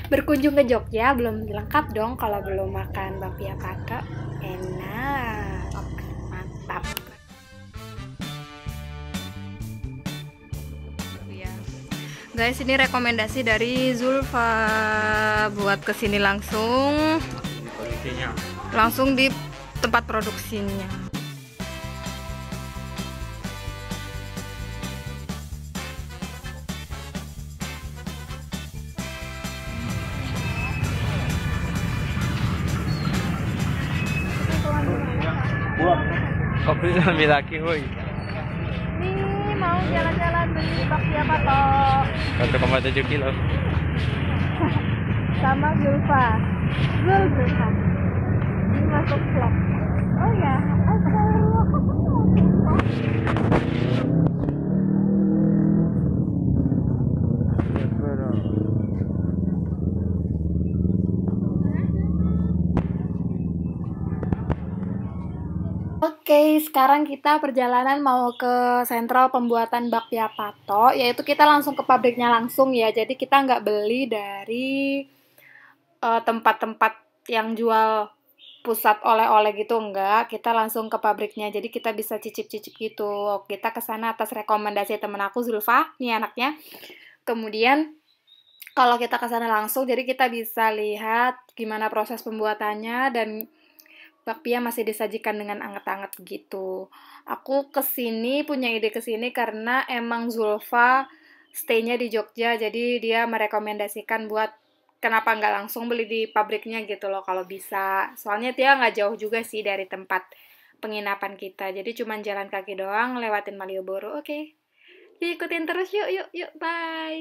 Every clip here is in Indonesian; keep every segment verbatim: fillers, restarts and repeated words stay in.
berkunjung ke Jogja belum lengkap dong kalau belum makan bakpia patok. Enak, mantap. Guys, ini rekomendasi dari Zulfa buat kesini langsung, langsung di tempat produksinya. Kopi sambil lagi, woi. Nih mau jalan-jalan beli bakpia patok satu koma tujuh kilo. sama Zulfa. Zul Zulfa. Ini masuk vlog. Oh ya, Oke, sekarang kita perjalanan mau ke sentral pembuatan bakpia patok, yaitu kita langsung ke pabriknya langsung ya. Jadi kita nggak beli dari uh, tempat-tempat yang jual pusat oleh-oleh gitu, enggak. Kita langsung ke pabriknya, jadi kita bisa cicip-cicip gitu. Kita ke sana atas rekomendasi temen aku Zulfa, nih anaknya. Kemudian kalau kita ke sana langsung, jadi kita bisa lihat gimana proses pembuatannya dan bakpia masih disajikan dengan anget-anget gitu. Aku kesini, punya ide kesini karena emang Zulfa stay-nya di Jogja, jadi dia merekomendasikan buat kenapa nggak langsung beli di pabriknya gitu loh kalau bisa. Soalnya dia nggak jauh juga sih dari tempat penginapan kita, jadi cuma jalan kaki doang lewatin Malioboro. Oke, yuk ikutin terus yuk, yuk, yuk, bye.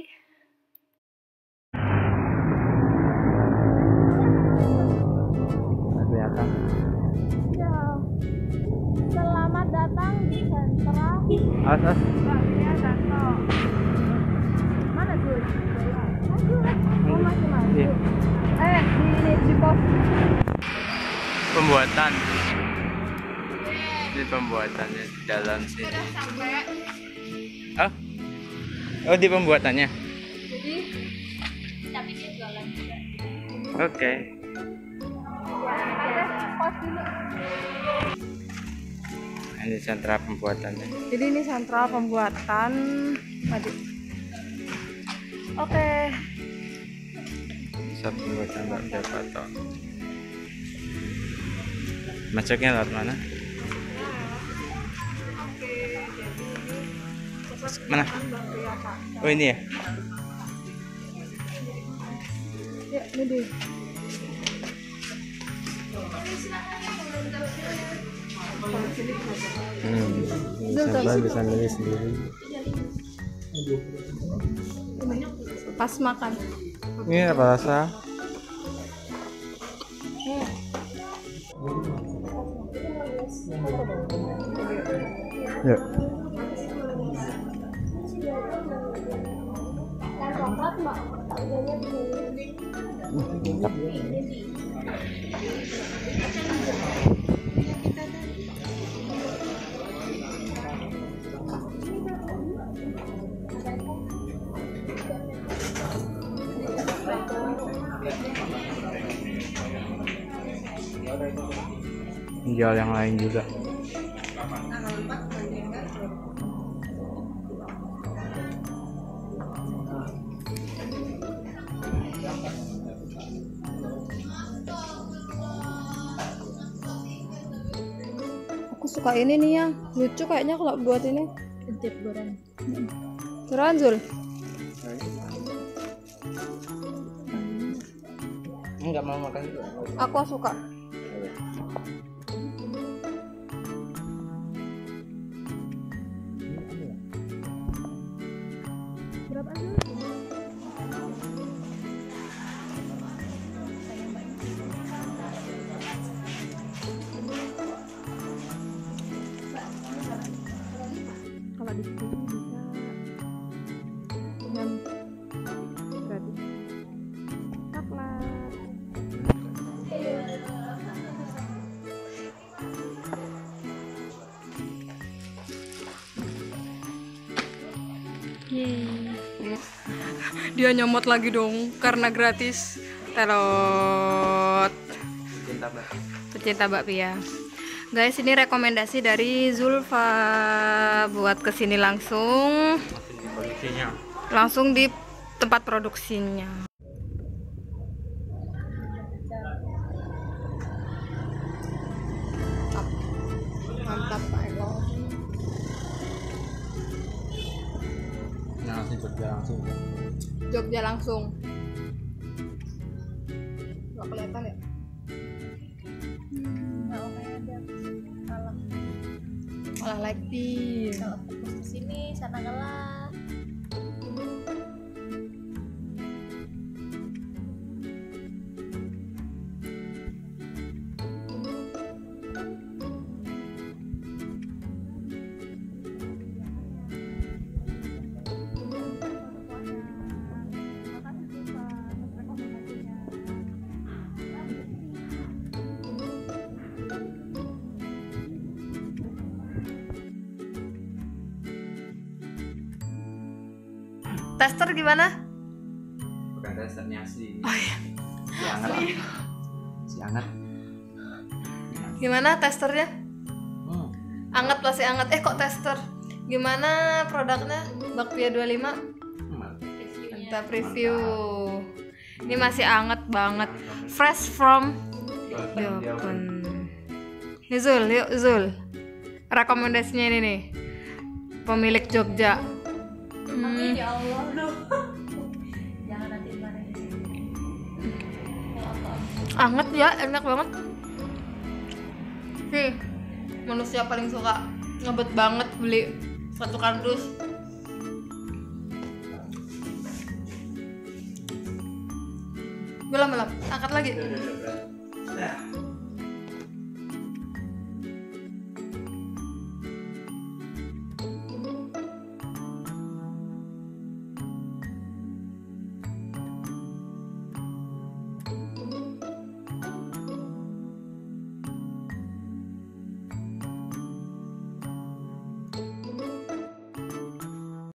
Selamat datang di sentra Asas. bakpia patok. Mana Jul? Oh masih masuk. Iya. Eh di di pos. Pembuatan. Ini pembuatannya di dalam sini. Udah sampai. Oh, oh di pembuatannya. Jadi tapi dia jualan juga. Oke. Okay. Pos dulu. Ini sentra pembuatannya. Jadi ini sentra pembuatan tadi. Oke. Pusat pembuatan bakpia patok. Masuknya lewat mana? Mana? Oh ini ya? Ya, ini deh. Hmm, sabar bisa milih sendiri. Pas makan. Ini apa rasa? Yuk. Mantap. Jual yang lain juga. Aku suka ini nih yang lucu kayaknya kalau buat ini. Intip goreng. Keren Zul. Enggak mau makan itu. Aku suka. Berapa aja? Kalau di sini bisa enam gratis. Coklat. Dia nyomot lagi dong karena gratis. Telot. Cinta Mbak. Pecinta bakpia. Guys, ini rekomendasi dari Zulfa buat kesini langsung. Langsung di produksinya. Langsung di tempat produksinya. Mantap Pak Eko. Nah, langsung Jogja langsung. Jogja langsung. Gak kelihatan ya? Malah lagi. Kalau fokus ke sini, sana kalah. Tester gimana? Bukan testernya sih. Oh iya. Si anget. Si anget. Gimana testernya? Hmm. Anget pasti anget. Eh kok tester? Gimana produknya? Bakpia dua puluh lima? Kita preview. Ini masih anget banget. Fresh from the oven. Nih Zul, yuk Zul. Rekomendasinya ini nih. Pemilik Jogja. Amin ya Allah, loh. Jangan nanti dimarahin. Anget ya, enak banget. Nih, manusia paling suka ngebet banget beli satu kardus. Belum belum, angkat lagi. Udah, udah, udah.